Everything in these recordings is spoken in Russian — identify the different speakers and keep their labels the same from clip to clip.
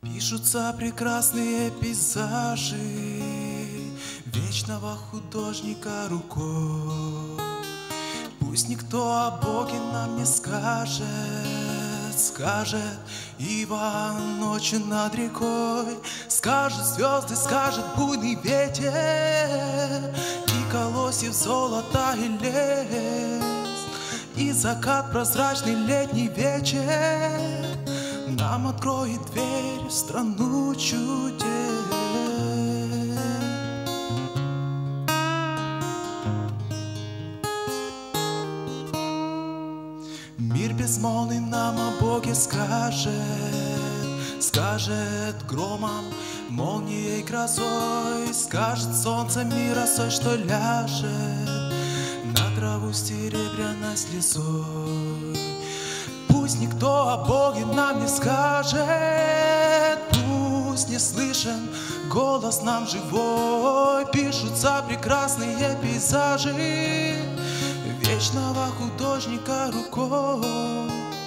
Speaker 1: Пишутся прекрасные пейзажи вечного художника рукой. Пусть никто о Боге нам не скажет, скажет Иван ночью над рекой, скажет звезды, скажет буйный ветер, и колосьев золота и лес, и закат прозрачный летний вечер нам откроет дверь в страну чудес. Мир безмолвный нам о Боге скажет, скажет громом, молнией, грозой, скажет солнце мира соль, что ляжет на траву серебряной слезой. Пусть никто о Боге нам не скажет, пусть не слышен голос нам живой. Пишутся прекрасные пейзажи вечного художника рукой.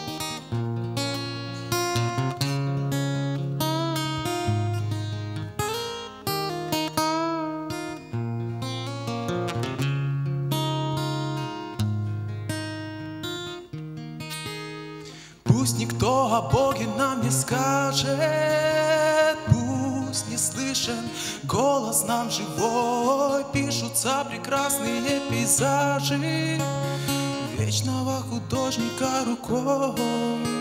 Speaker 1: Пусть никто о Боге нам не скажет, пусть не слышен голос нам живой. Пишутся прекрасные пейзажи вечного художника рукой.